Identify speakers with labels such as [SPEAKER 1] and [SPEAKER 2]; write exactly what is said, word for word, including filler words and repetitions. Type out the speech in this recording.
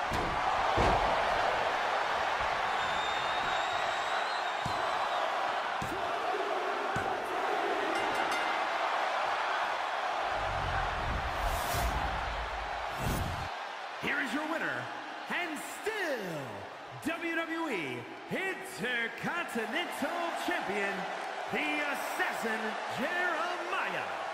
[SPEAKER 1] Here is your winner, and still W W E Intercontinental Champion, the Assassin Jeremiah.